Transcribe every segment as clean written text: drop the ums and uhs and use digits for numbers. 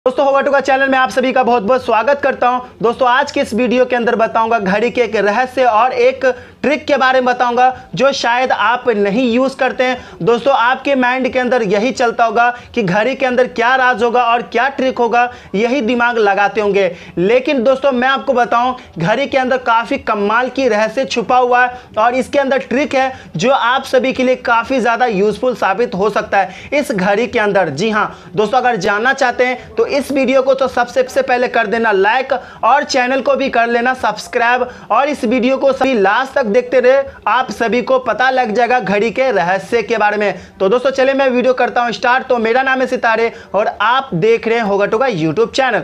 दोस्तों होगाटू का चैनल में आप सभी का बहुत बहुत स्वागत करता हूं। दोस्तों आज के इस वीडियो के अंदर बताऊंगा घड़ी के एक रहस्य और एक ट्रिक के बारे में बताऊंगा जो शायद आप नहीं यूज करते हैं। दोस्तों आपके माइंड के अंदर यही चलता होगा कि घड़ी के अंदर क्या राज होगा और क्या ट्रिक होगा, यही दिमाग लगाते होंगे। लेकिन दोस्तों मैं आपको बताऊं घड़ी के अंदर काफी कमाल की रहस्य छुपा हुआ है और इसके अंदर ट्रिक है जो आप सभी के लिए काफी ज्यादा यूजफुल साबित हो सकता है इस घड़ी के अंदर। जी हाँ दोस्तों, अगर जानना चाहते हैं तो इस वीडियो को तो सबसे पहले कर देना लाइक और चैनल को भी कर लेना सब्सक्राइब और इस वीडियो को सभी लास्ट तक देखते रहे, आप सभी को पता लग जाएगा घड़ी के रहस्य के बारे में। तो दोस्तों चलिए मैं वीडियो करता हूं स्टार्ट। तो मेरा नाम है सितारे और आप देख रहे हैं होगाटू का यूट्यूब चैनल।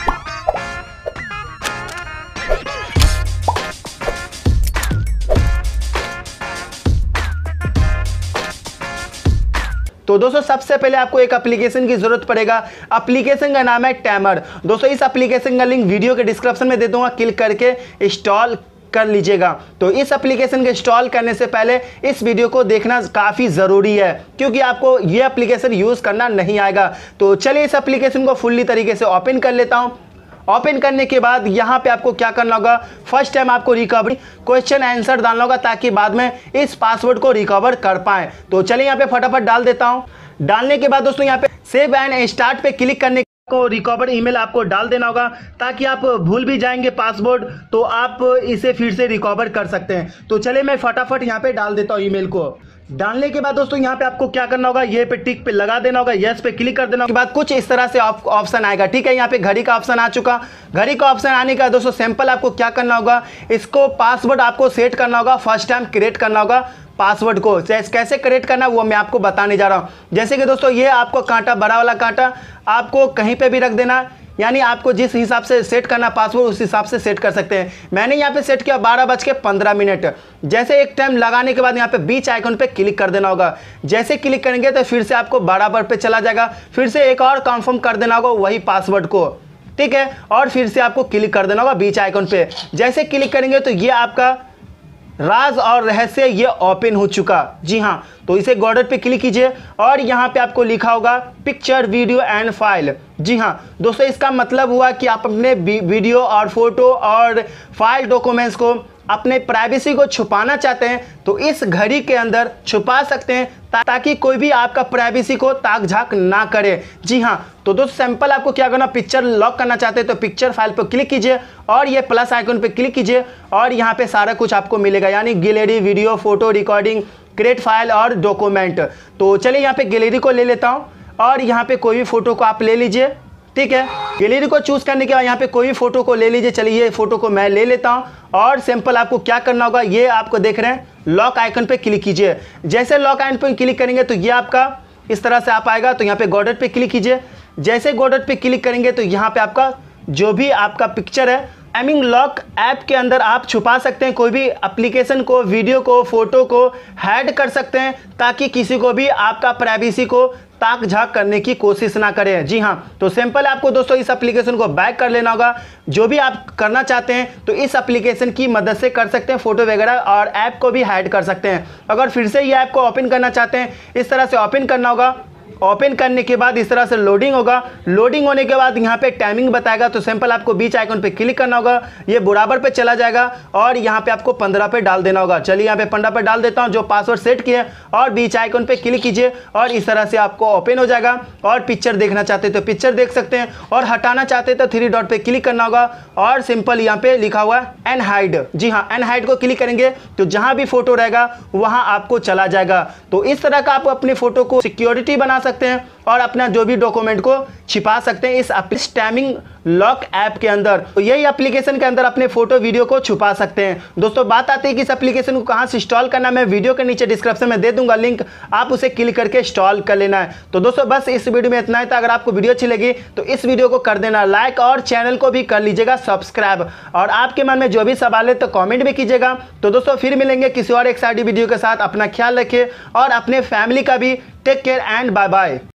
तो दोस्तों सबसे पहले आपको एक एप्लीकेशन की जरूरत पड़ेगा। एप्लीकेशन का नाम है टाइमर। दोस्तों इस एप्लीकेशन का लिंक वीडियो के डिस्क्रिप्शन में दे दूंगा, क्लिक करके इंस्टॉल कर लीजिएगा। तो इस एप्लीकेशन के इंस्टॉल करने से पहले इस वीडियो को देखना काफ़ी ज़रूरी है क्योंकि आपको ये एप्लीकेशन यूज़ करना नहीं आएगा। तो चलिए इस एप्लीकेशन को फुल्ली तरीके से ओपन कर लेता हूँ। ओपन करने के बाद यहाँ पे आपको क्या करना होगा, फर्स्ट टाइम आपको रिकवरी क्वेश्चन आंसर डालना होगा ताकि बाद में इस पासवर्ड को रिकवर कर पाए। तो चलिए यहाँ पे फटाफट डाल देता हूँ। डालने के बाद दोस्तों यहाँ पे सेव एंड स्टार्ट पे क्लिक करने को रिकवर ईमेल आपको डाल देना होगा ताकि आप भूल भी जाएंगे पासवर्ड तो आप इसे फिर से रिकवर कर सकते हैं। तो चलिए मैं फटाफट यहाँ पे डाल देता हूँ ईमेल को। डालने के बाद दोस्तों यहाँ पे आपको क्या करना होगा, ये पे टिक पे लगा देना होगा, यस पे क्लिक कर देना के बाद कुछ इस तरह से ऑप्शन आएगा। ठीक है, यहाँ पे घड़ी का ऑप्शन आ चुका। घड़ी का ऑप्शन आने का दोस्तों सिंपल आपको क्या करना होगा, इसको पासवर्ड आपको सेट करना होगा, फर्स्ट टाइम क्रिएट करना होगा पासवर्ड को। कैसे क्रिएट करना वो मैं आपको बताने जा रहा हूँ। जैसे कि दोस्तों ये आपको कांटा, बड़ा वाला कांटा आपको कहीं पे भी रख देना, यानी आपको जिस हिसाब से सेट करना पासवर्ड उस हिसाब से सेट कर सकते हैं। मैंने यहाँ पे सेट किया 12:15। जैसे एक टाइम लगाने के बाद यहाँ पे बीच आइकन पे क्लिक कर देना होगा। जैसे क्लिक करेंगे तो फिर से आपको बराबर पे चला जाएगा, फिर से एक और कंफर्म कर देना होगा वही पासवर्ड को। ठीक है, और फिर से आपको क्लिक कर देना होगा बीच आइकन पे। जैसे क्लिक करेंगे तो ये आपका राज और रहस्य ये ओपन हो चुका। जी हाँ, तो इसे गॉडर पे क्लिक कीजिए और यहाँ पे आपको लिखा होगा पिक्चर वीडियो एंड फाइल। जी हाँ दोस्तों, इसका मतलब हुआ कि आप अपने वीडियो और फोटो और फाइल डॉक्यूमेंट्स को अपने प्राइवेसी को छुपाना चाहते हैं तो इस घड़ी के अंदर छुपा सकते हैं ताकि कोई भी आपका प्राइवेसी को ताक झाक ना करे। जी हाँ, तो दोस्तों सिंपल आपको क्या करना, पिक्चर लॉक करना चाहते हैं तो पिक्चर फाइल पर क्लिक कीजिए और ये प्लस आइकन पे क्लिक कीजिए और यहाँ पे सारा कुछ आपको मिलेगा, यानी gallery, video, photo, recording, create file और डॉक्यूमेंट। तो चलिए यहाँ पे गैलरी को ले लेता हूँ और यहाँ पे कोई भी फोटो को आप ले लीजिए। ठीक है, गैलरी को चूज करने के बाद यहाँ पे कोई भी फोटो को ले लीजिए। चलिए ये फोटो को मैं ले लेता हूँ और सिंपल आपको क्या करना होगा, ये आपको देख रहे हैं लॉक आइकन पे क्लिक कीजिए। जैसे लॉक आइकन पे क्लिक करेंगे तो ये आपका इस तरह से आप आएगा। तो यहाँ पे गॉडर पे क्लिक कीजिए। जैसे गॉडर पे क्लिक करेंगे तो यहाँ पे आपका जो भी आपका पिक्चर है टाइमिंग लॉक ऐप के अंदर आप छुपा सकते हैं, कोई भी एप्लीकेशन को, वीडियो को, फोटो को हाइड कर सकते हैं ताकि किसी को भी आपका प्राइवेसी को ताक झाक करने की कोशिश ना करें। जी हाँ, तो सिंपल आपको दोस्तों इस एप्लीकेशन को बैक कर लेना होगा। जो भी आप करना चाहते हैं तो इस एप्लीकेशन की मदद से कर सकते हैं, फोटो वगैरह और ऐप को भी हाइड कर सकते हैं। अगर फिर से ये ऐप को ओपन करना चाहते हैं इस तरह से ओपन करना होगा। ओपन करने के बाद इस तरह से लोडिंग होगा। लोडिंग होने के बाद यहाँ पे टाइमिंग बताएगा तो सिंपल आपको बीच आइकन पे क्लिक करना होगा, ये बराबर पे चला जाएगा और यहाँ पे आपको 15 पे डाल देना होगा। चलिए यहाँ पे 15 पे डाल देता हूँ जो पासवर्ड सेट किया और बीच आइकन पे क्लिक कीजिए और इस तरह से आपको ओपन हो जाएगा। और पिक्चर देखना चाहते हैं तो पिक्चर देख सकते हैं और हटाना चाहते हैं तो 3 डॉट पे क्लिक करना होगा और सिंपल यहाँ पे लिखा हुआ है एन हाइड। जी हाँ, एन हाइड को क्लिक करेंगे तो जहाँ भी फोटो रहेगा वहाँ आपको चला जाएगा। तो इस तरह का आप अपने फोटो को सिक्योरिटी बना सकते हैं और अपना जो भी डॉक्यूमेंट को छिपा सकते हैं इस टाइमिंग लॉक ऐप के अंदर। तो यही एप्लीकेशन के अंदर अपने फोटो वीडियो को छुपा सकते हैं। दोस्तों बात आती है कि इस एप्लीकेशन को कहां से इंस्टॉल करना, मैं वीडियो के नीचे डिस्क्रिप्शन में दे दूंगा लिंक, आप उसे क्लिक करके इंस्टॉल कर लेना है। तो दोस्तों बस इस वीडियो में इतना ही था। अगर आपको वीडियो अच्छी लगी तो इस वीडियो को कर देना लाइक और चैनल को भी कर लीजिएगा सब्सक्राइब और आपके मन में जो भी सवाल है तो कॉमेंट भी कीजिएगा। तो दोस्तों फिर मिलेंगे किसी और एक्साइटिंग वीडियो के साथ। अपना ख्याल रखिए और अपने फैमिली का भी take care and bye bye.